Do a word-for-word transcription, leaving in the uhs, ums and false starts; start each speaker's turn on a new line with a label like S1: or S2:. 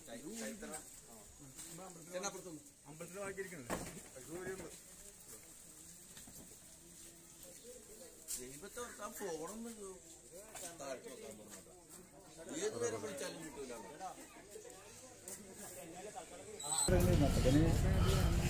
S1: അമ്പലത്തിൽ വാങ്ങിയിരിക്കുന്നത് ദൈവത്തെ വെക്കാൻ ഫോണൊന്ന് താഴ്ത്തി വെക്കാൻ പറഞ്ഞിട്ട് ഏതുവരെ വിളിച്ചാലും കിട്ടൂല.